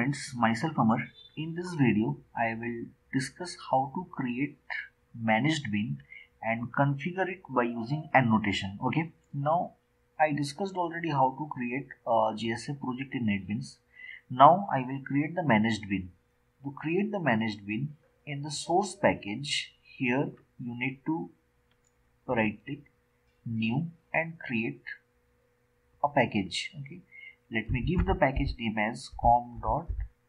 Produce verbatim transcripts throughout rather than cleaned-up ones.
friends, myself Amar. In this video, I will discuss how to create managed bin and configure it by using annotation. Okay. Now, I discussed already how to create a J S F project in Netbeans. Now, I will create the managed bin. To create the managed bin, in the source package, here you need to right click, new, and create a package. Okay. Let me give the package name as com dot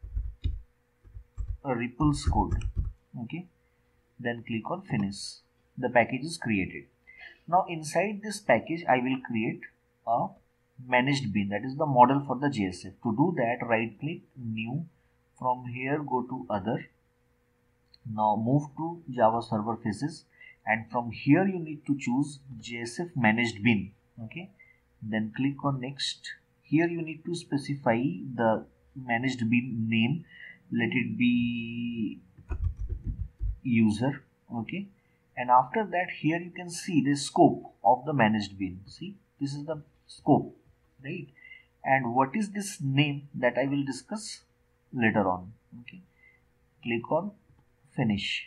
ripples code. Okay, then click on finish. The package is created. Now inside this package I will create a managed bin, that is the model for the J S F. To do that, right click, new, from here go to other. Now move to Java server faces, and from here you need to choose J S F managed bin. Okay, then click on next. Here you need to specify the managed bin name. Let it be user. Okay, and after that, here you can see the scope of the managed bin. See, this is the scope, right? And what is this name, that I will discuss later on. Okay, click on finish.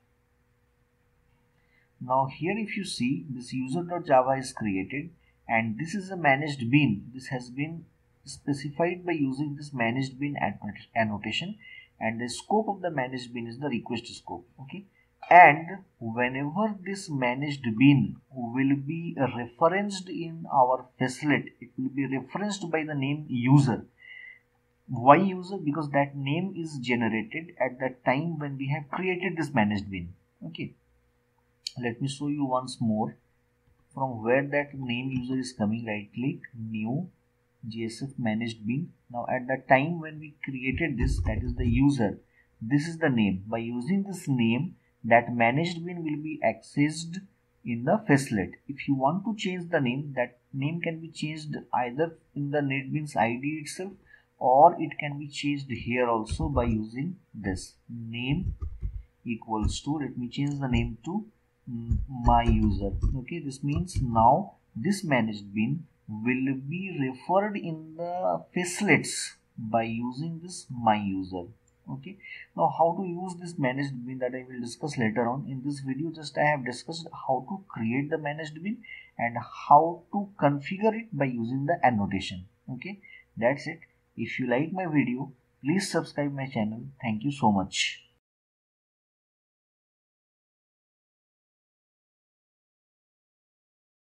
Now here if you see, this user.java is created, and this is a managed bin. This has been specified by using this managed bin annotation, and the scope of the managed bin is the request scope. Okay, and whenever this managed bin will be referenced in our facelet, it will be referenced by the name user. Why user? Because that name is generated at the time when we have created this managed bin. Okay, let me show you once more from where that name user is coming. Right click, new, J S F managed bin. Now at the time when we created this, that is the user, this is the name. By using this name, that managed bin will be accessed in the facelet. If you want to change the name, that name can be changed either in the Netbeans I D itself, or it can be changed here also by using this name equals to, let me change the name to my user. Okay, this means now this managed bin will be referred in the facelets by using this my user. Okay, now how to use this managed bin, that I will discuss later on. In this video, just I have discussed how to create the managed bin and how to configure it by using the annotation. Okay, that's it. If you like my video, please subscribe my channel. Thank you so much.